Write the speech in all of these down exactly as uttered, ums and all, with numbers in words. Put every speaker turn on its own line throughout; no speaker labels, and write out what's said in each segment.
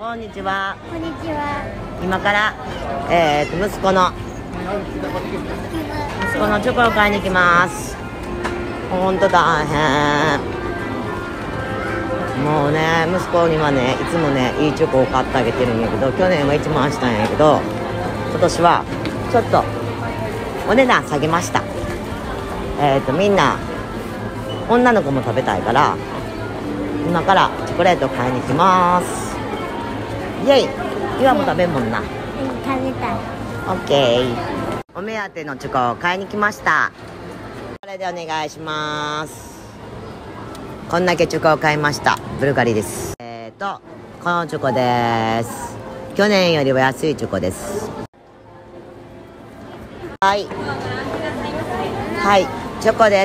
こんにちは。
こんにちは。
今から、えー、と息子の息子のチョコを買いに行きます。ほんと大変。もうね、息子にはね、いつもね、いいチョコを買ってあげてるんやけど、去年はいちまんしたんやけど、今年はちょっとお値段下げました。えーとみんな女の子も食べたいから、今からチョコレートを買いに行きます。イェイ。今も食べんもんな。
うん、食べたい。
オッケー。お目当てのチョコを買いに来ました。これでお願いします。こんだけチョコを買いました。ブルガリです。えーとこのチョコです。去年よりは安いチョコです。はいはい、チョコです。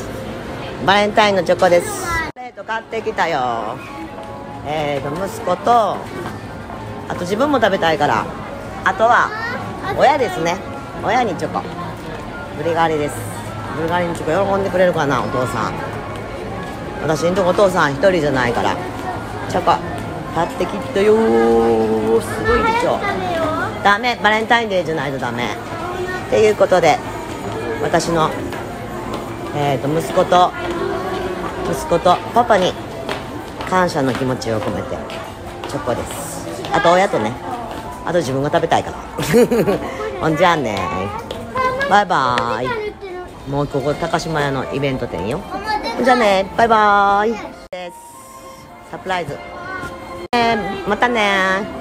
バレンタインのチョコです。チョコレート買ってきたよ。えーと息子と、あと自分も食べたいから、あとは親ですね。親にチョコ。ブルガリです。ブルガリのチョコ喜んでくれるかな、お父さん。私んとこお父さん一人じゃないから、チョコ買ってきたよー。すごいでしょ。ダメ、バレンタインデーじゃないとダメっていうことで、私の、えー、と息子と息子とパパに感謝の気持ちを込めてチョコです。あと親とね、あと自分が食べたいからほんじゃあね、バイバイ。もうここ高島屋のイベント店よ。ほんじゃあね、バイバイです。サプライズ、えー、またね。